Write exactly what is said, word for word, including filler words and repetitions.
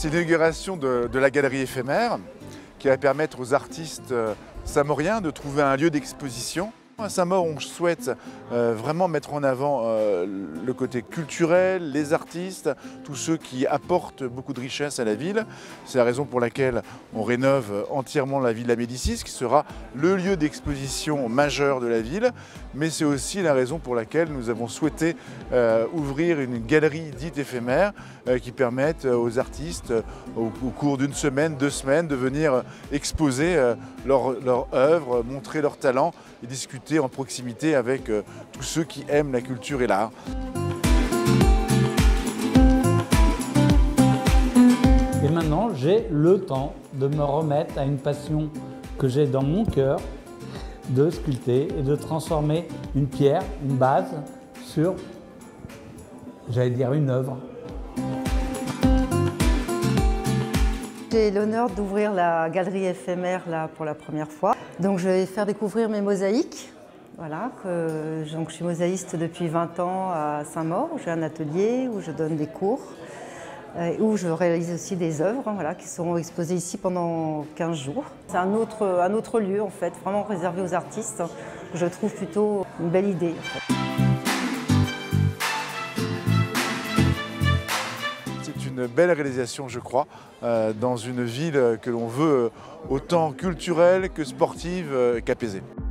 C'est l'inauguration de, de la galerie éphémère qui va permettre aux artistes samoriens de trouver un lieu d'exposition. À Saint-Maur, on souhaite euh, vraiment mettre en avant euh, le côté culturel, les artistes, tous ceux qui apportent beaucoup de richesse à la ville. C'est la raison pour laquelle on rénove entièrement la Villa Médicis, qui sera le lieu d'exposition majeur de la ville. Mais c'est aussi la raison pour laquelle nous avons souhaité euh, ouvrir une galerie dite éphémère euh, qui permette aux artistes, euh, au, au cours d'une semaine, deux semaines, de venir exposer euh, leur, leur œuvre, montrer leur talent et discuter en proximité avec euh, tous ceux qui aiment la culture et l'art. Et maintenant, j'ai le temps de me remettre à une passion que j'ai dans mon cœur, de sculpter et de transformer une pierre, une base, sur, j'allais dire, une œuvre. J'ai l'honneur d'ouvrir la galerie éphémère là, pour la première fois. Donc je vais faire découvrir mes mosaïques. Voilà, que, donc, je suis mosaïste depuis vingt ans à Saint-Maur, où j'ai un atelier, où je donne des cours, euh, où je réalise aussi des œuvres hein, voilà, qui seront exposées ici pendant quinze jours. C'est un autre, un autre lieu en fait, vraiment réservé aux artistes. Je trouve plutôt une belle idée. En fait. C'est une belle réalisation, je crois, euh, dans une ville que l'on veut autant culturelle que sportive qu'apaisée.